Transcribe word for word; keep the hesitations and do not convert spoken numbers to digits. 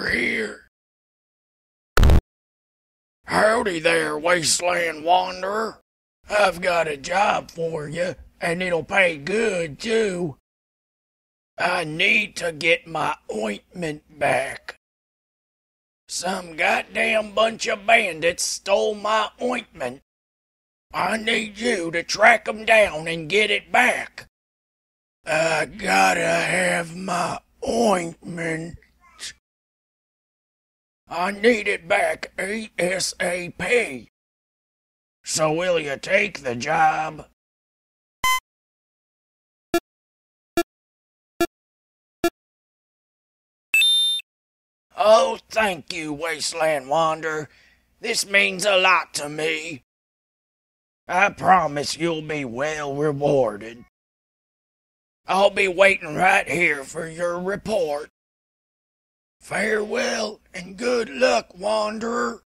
over here. Howdy there, Wasteland Wanderer. I've got a job for you, and it'll pay good, too. I need to get my ointment back. Some goddamn bunch of bandits stole my ointment. I need you to track them down and get it back. I gotta have my ointment. I need it back ASAP. So will you take the job? Oh, thank you, Wasteland Wanderer. This means a lot to me. I promise you'll be well rewarded. I'll be waiting right here for your report. Farewell and good luck, Wanderer.